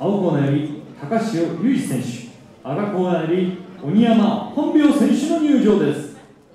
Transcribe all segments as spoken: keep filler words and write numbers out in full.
青コーナーより高潮雄一選手、赤コーナーより鬼山本苗選手の入場です。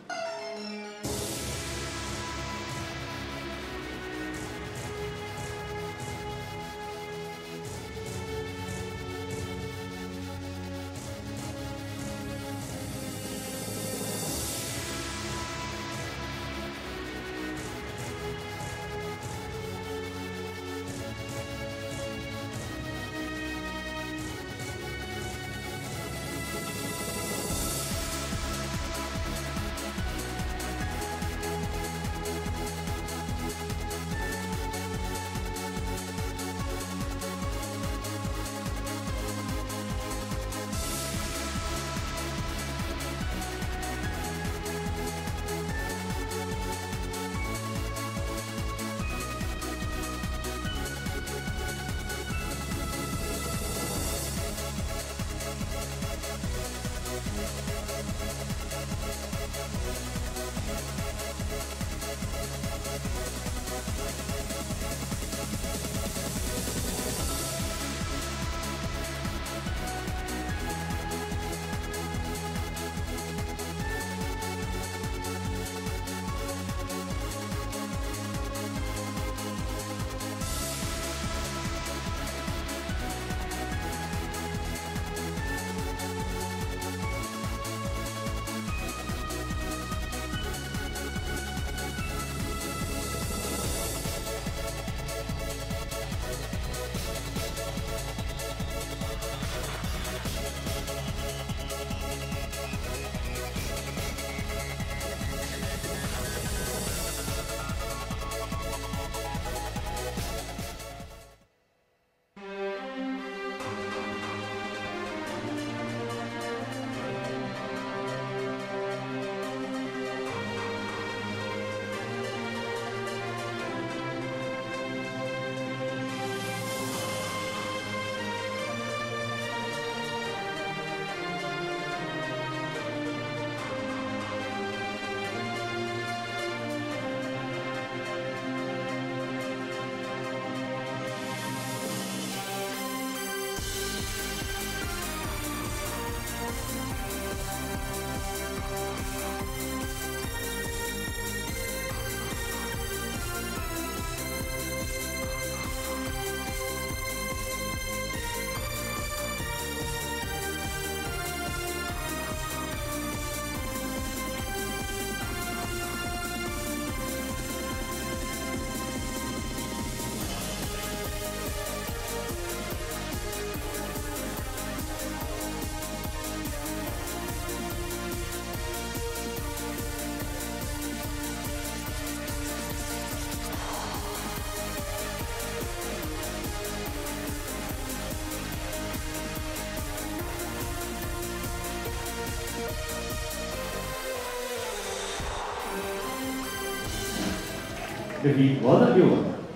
レフェリー和田亮。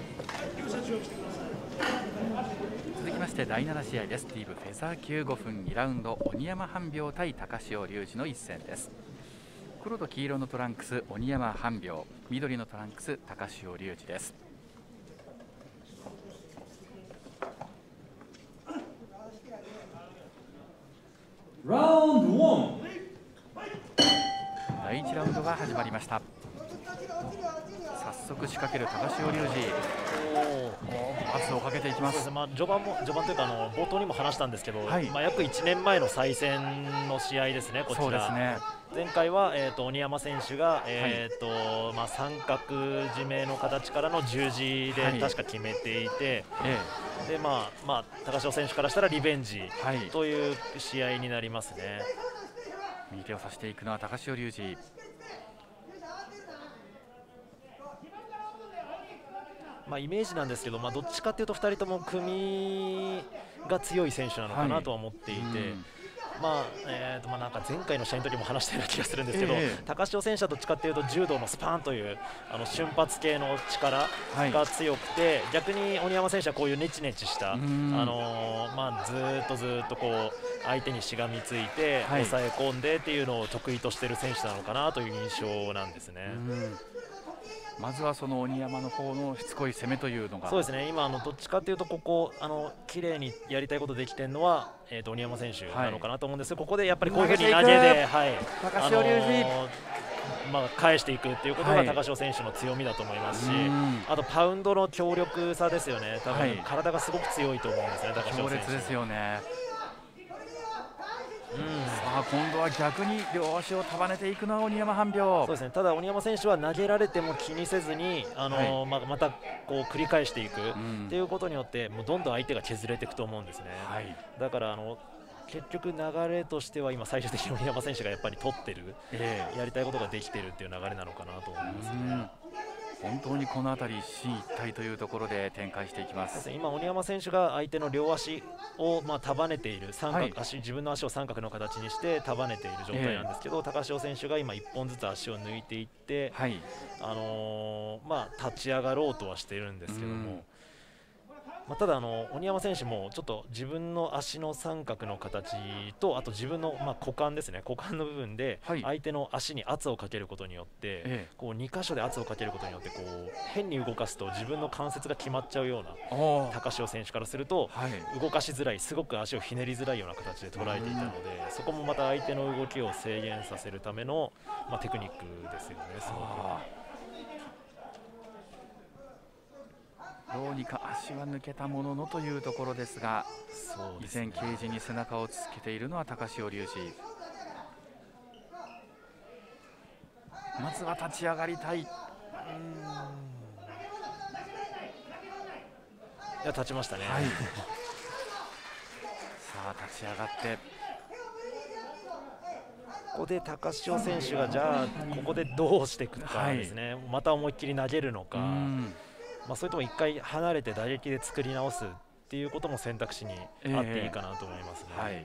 続きましてだいなな試合です。リーブフェザー級ごふんにラウンド、鬼山半秒対高潮隆二の一戦です。黒と黄色のトランクス鬼山半秒、緑のトランクス高潮隆二です。 ラウンドワン。 だいいちラウンドが始まりました。早速仕掛ける高潮隆二、圧をかけていきます。 まあ、序盤も序盤というかあの冒頭にも話したんですけど、 はい、 まあ約いちねんまえの再戦の試合ですね。こちらそうですね。 前回は、えー、と鬼山選手が、えーとまあ、三角締めの形からの十字で確か決めていて、はい、でまあまあ、高潮選手からしたらリベンジという試合になりますね。 右手を差していくのは高潮隆二。 まあ、イメージなんですけど、まあ、どっちかというとふたりとも組が強い選手なのかなとは思っていて、はい、まあえーとまあ、なんか前回の試合の時も話したような気がするんですけど、えー、高潮選手はどっちかというと柔道のスパーンというあの瞬発系の力が強くて、はい、逆に鬼山選手はこういうネチネチした、あのーまあ、ずっとずっとこう相手にしがみついて、はい、抑え込んでっていうのを得意としている選手なのかなという印象なんですね。 まずはその鬼山の方のしつこい攻めというのが、 そうですね、今あのどっちかというとここあの綺麗にやりたいことできてるのは、えー、と鬼山選手なのかなと思うんですけど、はい、ここでやっぱりこういうふうに投げで、はい、 高潮龍二、 あのーまあ、返していくっていうことが高潮選手の強みだと思いますし、はい、あとパウンドの強力さですよね、多分、はい、体がすごく強いと思うんですね、高潮選手。強烈ですよね。うん、さあ今度は逆に両足を束ねていくのは鬼山半秒。 そうですね、ただ鬼山選手は投げられても気にせずに、あのーはい、ま, またこう繰り返していくっていうことによってもうどんどん相手が削れていくと思うんですね、はい、だからあの結局流れとしては今最終的に鬼山選手がやっぱり取ってる、えー、やりたいことができてるっていう流れなのかなと思いますね。 本当にこの辺り一進一退というところで展開していきます。 今、鬼山選手が相手の両足をまあ束ねている三角、はい、足自分の足を三角の形にして束ねている状態なんですけど、えー、高潮選手が今いっぽんずつ足を抜いていって、はい、あのーまあ、立ち上がろうとはしているんですけども、まあ、ただあの鬼山選手もちょっと自分の足の三角の形とあと自分のまあ股間ですね、股間の部分で相手の足に圧をかけることによって、はい、こうに箇所で圧をかけることによってこう変に動かすと自分の関節が決まっちゃうような高潮選手からすると、はい、動かしづらい、すごく足をひねりづらいような形で捉えていたので、そこもまた相手の動きを制限させるための、まあ、テクニックですよね。すごくどうにか足は抜けたもののというところですが、 そうですね、 依然ケージに背中をつけているのは高潮龍二。まずは立ち上がりたい。うーん、いや立ちましたね、 はい、さあ立ち上がってここで高潮選手がじゃあここでどうしていくかですね、はい、また思いっきり投げるのか、まあ、それともいっかい離れて打撃で作り直すっていうことも選択肢にあっていいかなと思いますね、えーはい、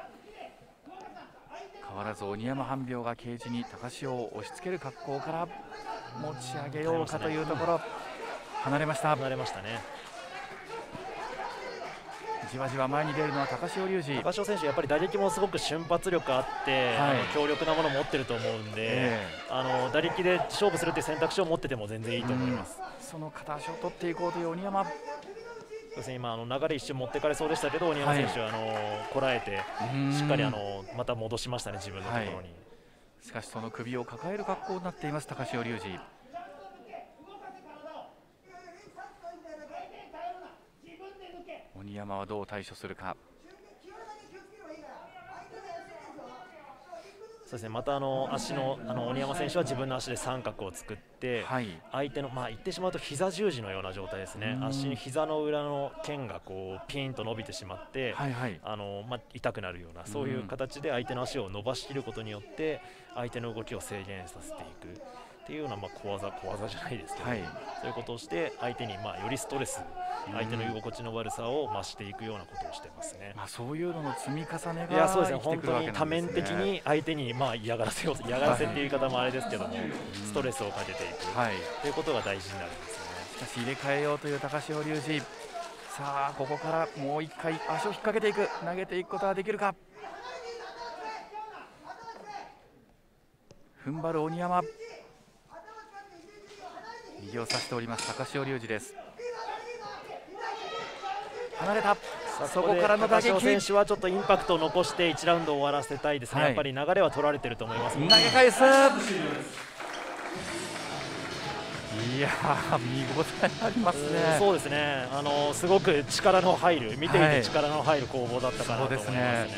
変わらず鬼山半秒がケージに高潮を押し付ける格好から持ち上げようかというところ、離れました離れましたね。 じわじわ前に出るのは高潮龍二。 高潮選手やっぱり打撃もすごく瞬発力あって、はい、あの強力なものを持ってると思うんで、えー、あの打撃で勝負するという選択肢を持ってても全然いいと思います、 うん、その片足を取っていこうという鬼山。そうですね、今あの流れ一瞬持ってかれそうでしたけど鬼山選手は、はい、あのこらえてしっかりあのまた戻しましたね、自分のところに、はい、 しかしその首を抱える格好になっています高潮龍二。鬼山はどう対処するか。 そうですね、またあの足のあの鬼山選手は自分の足で三角を作って、はい、相手のまあ言ってしまうと膝十字のような状態ですね。足に膝の裏の腱がこうピンと伸びてしまって、はいはい、あのまあ痛くなるようなそういう形で相手の足を伸ばしきることによって相手の動きを制限させていくっていうようなまあ小技小技じゃないですけど、はい、そういうことをして相手にまあよりストレス、相手の居心地の悪さを増していくようなことをしてますね。 まあそういうのの積み重ねがいやそうですね、本当に多面的に相手にまあ嫌がらせを嫌がらせっていう言い方もあれですけども、ストレスをかけていく、はい、ということが大事になるんですね。 しかし入れ替えようという高潮龍二。さあここからもう一回足を引っ掛けていく、投げていくことはできるか。踏ん張る鬼山、右を差しております高潮龍二です。離れた、そこからの打撃。 高潮選手はちょっとインパクトを残していちラウンド終わらせたいですね、はい、やっぱり流れは取られてると思います、 投げ返す。いやー見応えありますね。 そうですね、あのすごく力の入る、見ていて力の入る攻防だったかなと思いますね、はい、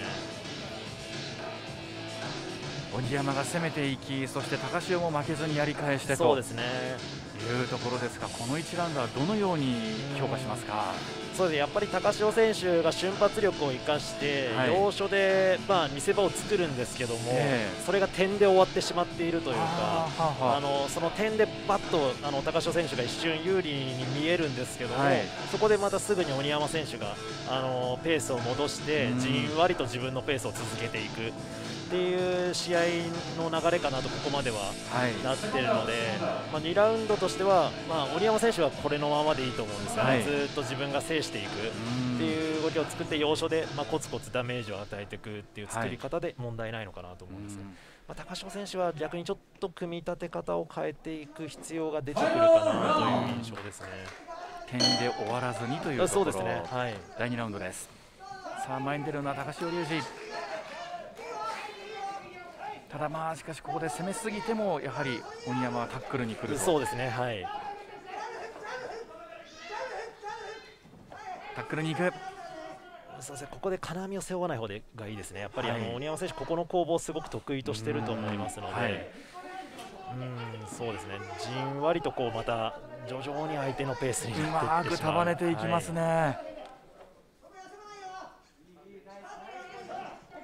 鬼山が攻めていき、そして高潮も負けずにやり返してとそうですねいうところですが、このいちラウンドはどのように評価しますか。 そうですね、やっぱり高潮選手が瞬発力を生かして、はい、要所で、まあ、見せ場を作るんですけども、えー、それが点で終わってしまっているというか、あのその点でバッとあの高潮選手が一瞬有利に見えるんですけども、はい、そこでまたすぐに鬼山選手があのペースを戻してじんわりと自分のペースを続けていくっていう試合の流れかなとここまではなっているので、はい、まあ、にラウンドとしては、まあ、鬼山選手はこれのままでいいと思うんですよね、はい、ずっと自分が制していくっていう動きを作って要所で、まあ、コツコツダメージを与えていくっていう作り方で問題ないのかなと思うんですね。 まあ、高潮選手は逆にちょっと組み立て方を変えていく必要が出てくるかなという印象ですね。 点で終わらずにというところ。 そうですね、はい、 だいにラウンドです。さあ前に出るのは高潮龍二。ただまあしかしここで攻めすぎてもやはり鬼山はタックルに来ると。 そうですね、はい、 タックルに行く。 そうですね、ここで金網を背負わない方でがいいですね。やっぱり、はい、あの鬼山選手ここの攻防すごく得意としていると思いますので、はい、うんそうですね、じんわりとこうまた徐々に相手のペースにうまく束ねていきますね。はい、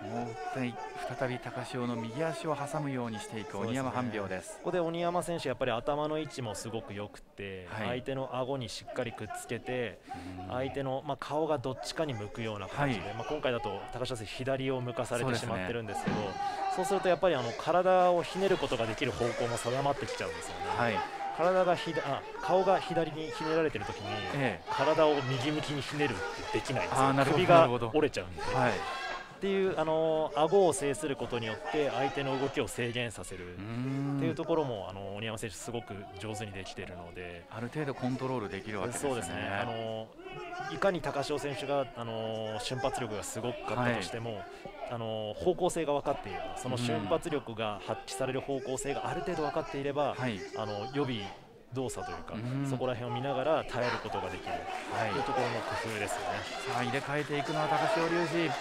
もう再び高潮の右足を挟むようにしていく鬼山半秒です。 ここで鬼山選手やっぱり頭の位置もすごく良くて、はい、相手の顎にしっかりくっつけて相手の、まあ、顔がどっちかに向くような感じで、はい、まあ、今回だと高潮選手左を向かされてしまってるんですけど、 そうですね、そうするとやっぱりあの体をひねることができる方向も定まってきちゃうんですよね。はい、体がひだあ顔が左にひねられているときに、ええ、体を右向きにひねるってできないんですよ。首が折れちゃうんで、はい、っていうあの顎を制することによって相手の動きを制限させるっていうところもあの鬼山選手すごく上手にできているので、 ある程度コントロールできるわけですね。 そうですね、あのいかに高潮選手があの瞬発力がすごかったとしても、はい、あの方向性が分かっていれば、その瞬発力が発揮される方向性がある程度分かっていれば、はい、あの予備動作というか、うん、そこら辺を見ながら耐えることができる、はい、というところの工夫ですよね。 さあ入れ替えていくのは高潮龍二。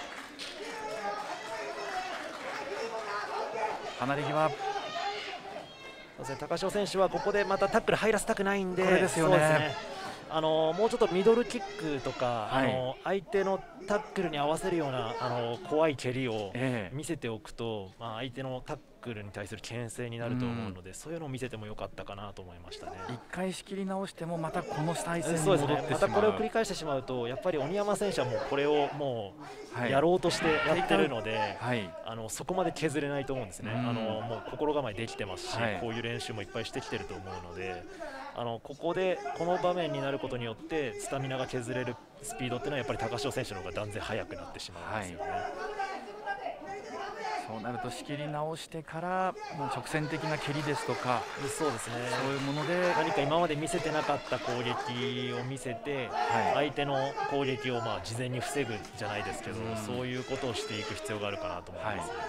離れ際。 高潮選手はここでまたタックル入らせたくないんで、 これですよね。 そうですね、あのもうちょっとミドルキックとか、はい、あの相手のタックルに合わせるようなあの怖い蹴りを見せておくと、えーまあ、相手のタックルに対する牽制になると思うので、うん、そういうのを見せてもよかったかなと思いましたね。 一回仕切り直してもまたこの体勢に戻ってしまう。そうですね、 またこれを繰り返してしまうとやっぱり鬼山選手はもうこれをもうやろうとしてやってるので、はい、あのそこまで削れないと思うんですね。うん、あのもう心構えできてますし、はい、こういう練習もいっぱいしてきてると思うので、あのここでこの場面になることによってスタミナが削れるスピードっていうのはやっぱり高潮選手の方が断然速くなってしまうんですよね。はい、 そうなると仕切り直してからもう直線的な蹴りですとか、 そうですね、 そういうもので何か今まで見せてなかった攻撃を見せて、はい、相手の攻撃をまあ事前に防ぐじゃないですけど、うん、そういうことをしていく必要があるかなと思います、ね。はい、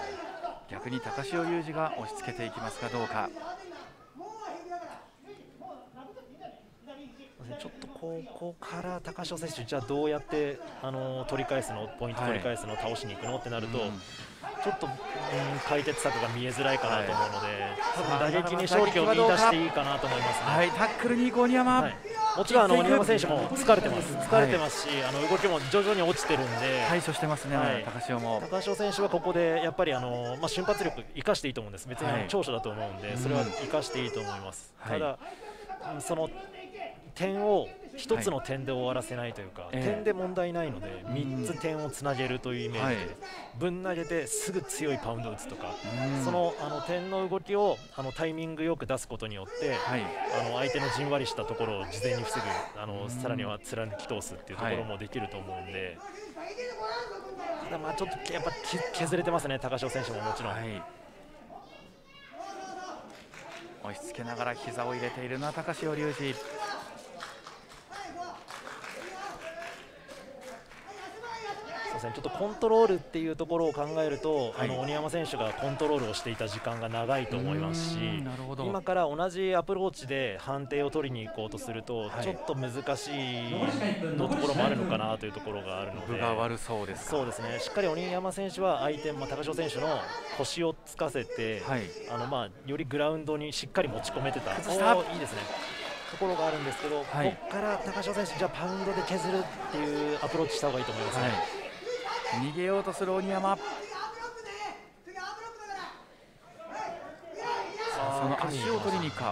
逆に高潮龍二が押し付けていきますかどうか。 ちょっとここから高潮選手、じゃあどうやってあの取り返すの、ポイント取り返すの、はい、倒しに行くのってなると、うん、ちょっと、うん、解決策が見えづらいかなと思うので、はい、多分打撃に勝機を見出していいかなと思いますね。 はい、タックルに行く鬼山、はい、 もちろんあの鬼山選手も疲れてます、疲れてますし、はい、あの動きも徐々に落ちてるんで対処してますね、はい、高潮も。 高潮選手はここでやっぱりあの、まあ、瞬発力生かしていいと思うんです、別に長所だと思うんで、はい、それは生かしていいと思います。うん、ただ、はい、その点をひとつの点で終わらせないというか、はい、点で問題ないのでみっつ点をつなげるというイメージで、ぶん投げてすぐ強いパウンド打つとか、そのあの点の動きをあのタイミングよく出すことによって、はい、あの相手のじんわりしたところを事前に防ぐ、あのさらには貫き通すっていうところもできると思うんで、はい、ただまあちょっとやっぱ削れてますね、高潮選手ももちろん。はい、 押し付けながら膝を入れているのは高潮龍二。 ちょっとコントロールっていうところを考えると、はい、あの鬼山選手がコントロールをしていた時間が長いと思いますし、今から同じアプローチで判定を取りに行こうとすると、はい、ちょっと難しいのところもあるのかなというところがあるので、 分が悪そうですか。 そうですね、しっかり鬼山選手は相手、まあ、高潮選手の腰をつかせて、はい、あのまあよりグラウンドにしっかり持ち込めてた、いいですねところがあるんですけど、はい、ここから高潮選手、じゃあパウンドで削るっていうアプローチした方がいいと思いますね。はい、 逃げようとする鬼山、その足を取りに行くか。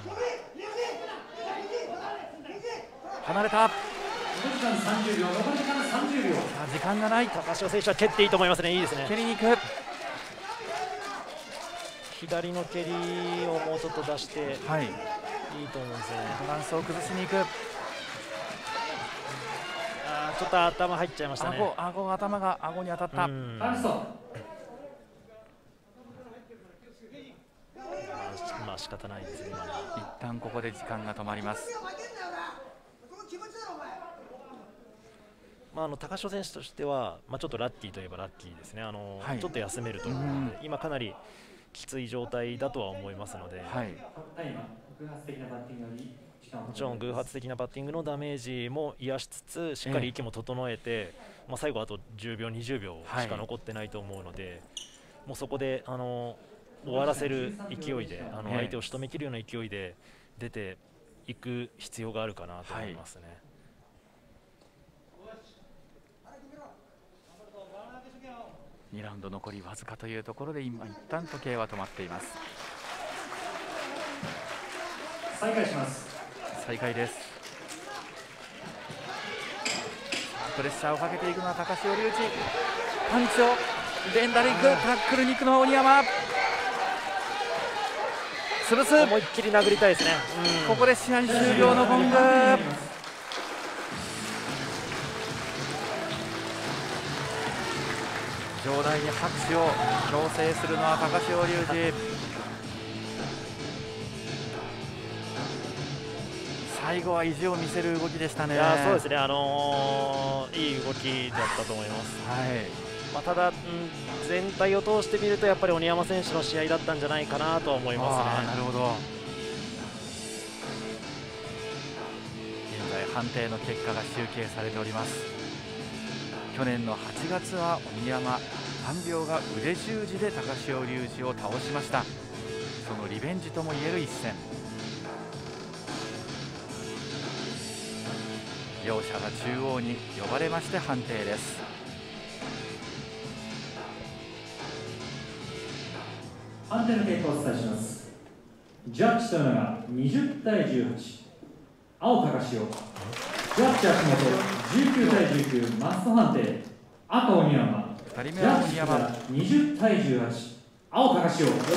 離れた。時間がない。 高潮選手は蹴っていいと思いますね。いいですね。 蹴りに行く。 左の蹴りをもうちょっと出して、はい、いいと思うんですよね。 バランスを崩しに行く。 ちょっと頭入っちゃいましたね。 顎、顎が頭が顎に当たった。 まあ仕方ないですね。 一旦ここで時間が止まります。 まあ、あの高潮選手としては、まあ、ちょっとラッキーといえばラッキーですね。あの、 はい、 ちょっと休めると思うので、今かなりきつい状態だとは思いますので、はい、もちろん偶発的なバッティングのダメージも癒しつつ、しっかり息も整えて、えー、まあ、最後あとじゅうびょうにじゅうびょうしか残ってないと思うので、はい、もうそこであの終わらせる勢いで、あの相手を仕留めきるような勢いで出ていく必要があるかなと思いますね。はい、 にラウンド残りわずかというところで今一旦時計は止まっています。 再開します。 再開です。プレッシャーをかけていくのは高潮龍一。パンチを連打でいく、タックルに行くのは鬼山。潰す。 思いっきり殴りたいですね。 ここで試合終了のゴング。場内に拍手を強制するのは高潮龍二。最後は意地を見せる動きでしたね。 いやそうですね、あのー、いい動きだったと思います。はい、まあ、ただ、うん、全体を通してみるとやっぱり鬼山選手の試合だったんじゃないかなと思いますね。 なるほど。現在判定の結果が集計されております。去年のはちがつは鬼山半秒が腕十字で高潮龍二を倒しました。そのリベンジともいえる一戦。両者が中央に呼ばれまして判定です。 判定の結果をお伝えします。ジャッジというのがにじゅうたいじゅうはち、青高潮、ジャッジ足元じゅうきゅうたいじゅうきゅう、マスト判定、赤鬼山、 ふたりめは鬼山、 にじゅうたいじゅうはち、青高潮、青コー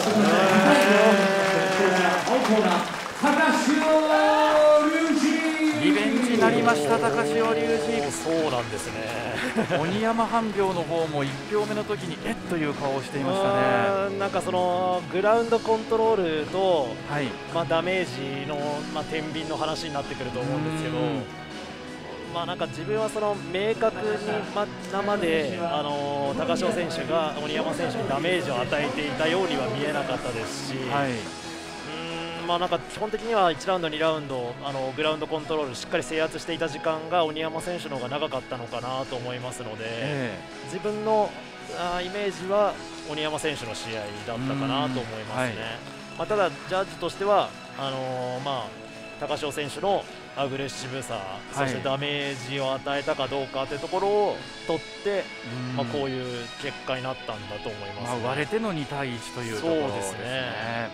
ナー、高潮龍二、 リベンジになりました高潮龍二。 そうなんですね。 鬼山半秒の方もいち票目の時にえっという顔をしていましたね。 なんかそのグラウンドコントロールと、 はい、 まあダメージのまあ天秤の話になってくると思うんですけど。まあなんか自分はその明確に生で、あのー、高潮選手が鬼山選手にダメージを与えていたようには見えなかったですし、はい、うーんまあなんか基本的にはいちラウンドにラウンドあのグラウンドコントロールしっかり制圧していた時間が鬼山選手の方が長かったのかなと思いますので、えー、自分のあイメージは鬼山選手の試合だったかなと思いますね。はい、まあただジャッジとしてはあのー、まあ高潮選手のアグレッシブさ、はい、そしてダメージを与えたかどうかというところを取って、まあ、こういう結果になったんだと思います、ね。 まあ割れてのにたいいちというところですね。 そうですね。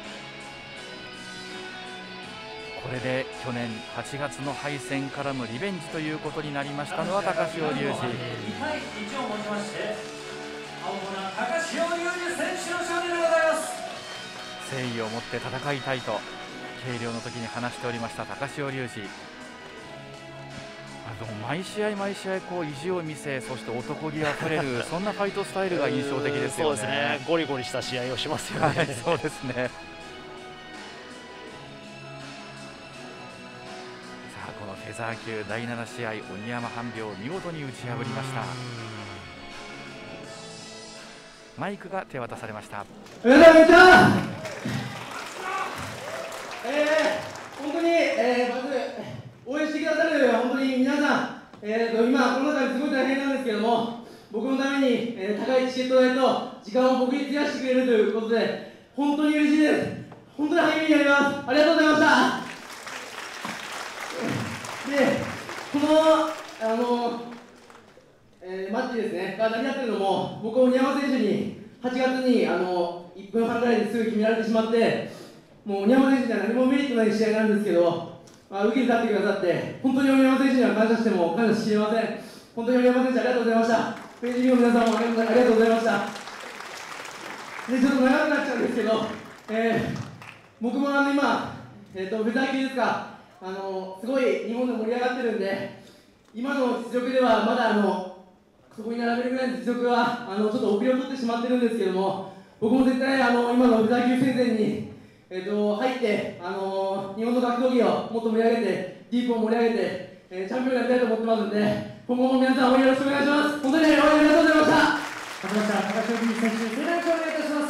これで去年はちがつの敗戦からのリベンジということになりましたのは高潮龍二。にたいいちをもちまして青コーナー高潮龍二選手の勝利でございます。誠意を持って戦いたいと計量の時に話しておりました高潮龍二。あの毎試合毎試合こう意地を見せ、そして男気あふれるそんなファイトスタイルが印象的ですよね。そうですね。 ゴリゴリした試合をしますよね。 はい、そうですね。さあこのフェザー級だいなな試合、鬼山半秒を見事に打ち破りました。マイクが手渡されました。 えー、本当に、えー、まず応援してくださる本当に皆さん、えー、と今、この中ですごい大変なんですけども、僕のために、えー、高いチケット代と時間を僕に費やしてくれるということで、本当に嬉しいです。本当に励みになります。ありがとうございました。で、この、あのえー、マッチですね、が成り立っているのも、僕、鬼山選手にはちがつにあのいっぷんはんぐらいですぐ決められてしまって、もう鬼山選手には何もメリットない試合なんですけど、まあ、受けに立ってくださって、本当に鬼山選手には感謝しても感謝しきれません。本当に鬼山選手、ありがとうございました。ページの皆さんもありがとうございました。で、ちょっと長くなっちゃうんですけど、えー、僕もあの今、えー、とフェザー級ですか、あのすごい日本で盛り上がってるんで、今の実力ではまだあのそこに並べるぐらいの実力はあのちょっと遅れを取ってしまってるんですけども、僕も絶対あの今のフェザー級戦前に、 えー、と入って、あのー、日本の格闘技をもっと盛り上げて、ディープを盛り上げて、えー、チャンピオンになりたいと思ってますので、今後も皆さん応援よろしくお願いします。本当に、ね、応援ありがとうございました。 勝ちました高橋選手、盛大な拍手をお願いいたします。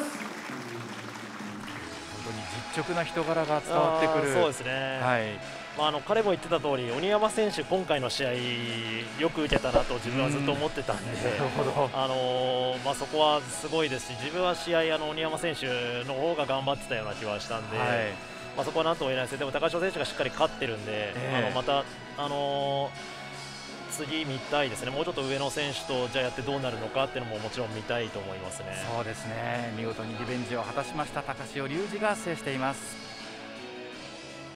本当に実直な人柄が伝わってくる。 そうですね、はい、まあ、あの彼も言ってた通り、鬼山選手、今回の試合、よく受けたなと自分はずっと思ってたんで、あのーまあ、そこはすごいですし、自分は試合、あの鬼山選手の方が頑張ってたような気はしたんで、はい、まあ、そこはなんとも言えないですけど、でも高橋選手がしっかり勝ってるんで、えー、あのまた、あのー次見たいですね、もうちょっと上の選手とじゃあやってどうなるのかっていうのももちろん見たいと思いますね。 そうですね、見事にリベンジを果たしました高潮龍二が制しています。